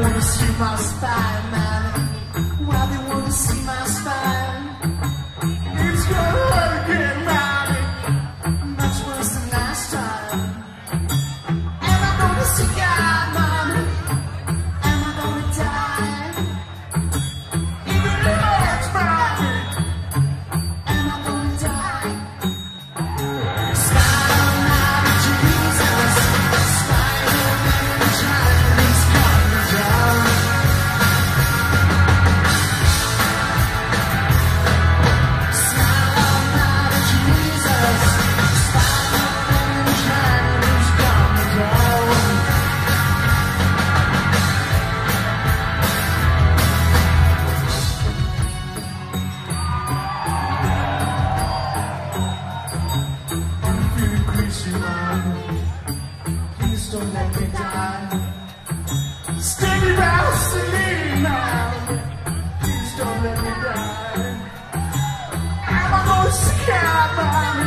wanna see my spine, man? Why they wanna see my spine? It's gonna hurt again, man. Much worse than last time. Am I gonna see God, man? Am I gonna die? Even though it's private, am I gonna die? Smile now to Jesus. Spinal meningitis coming down. Smile now to Jesus. Spinal meningitis coming down. I'm feeling crazy, man. Please don't let me die. Steady Vaseline, man. Please don't let me die. Am I gonna see God, man?